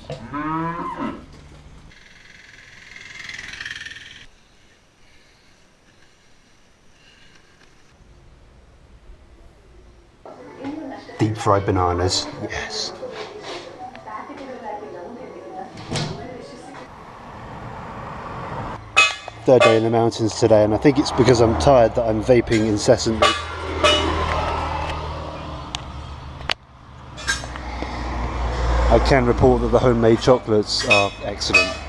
Deep fried bananas, yes. Third day in the mountains today, and I think it's because I'm tired that I'm vaping incessantly. I can report that the homemade chocolates are excellent.